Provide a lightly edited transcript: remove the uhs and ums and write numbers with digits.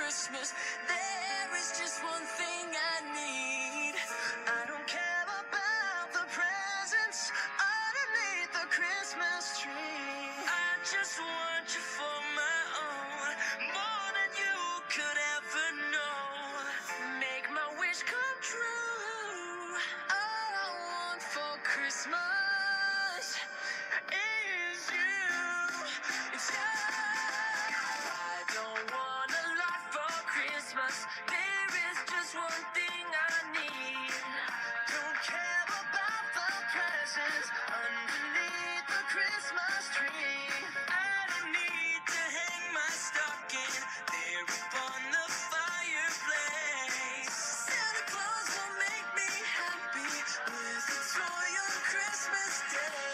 Christmas. There is just one thing I need. I don't care about the presents underneath the Christmas tree. I just want you for my own, more than you could ever know. Make my wish come true. All I want for Christmas is you. It's you. I don't want a lot for Christmas. There is just one thing I need. Don't care about the presents underneath the Christmas tree. I don't need to hang my stocking there upon the fireplace. Santa Claus will make me happy with a toy on Christmas Day.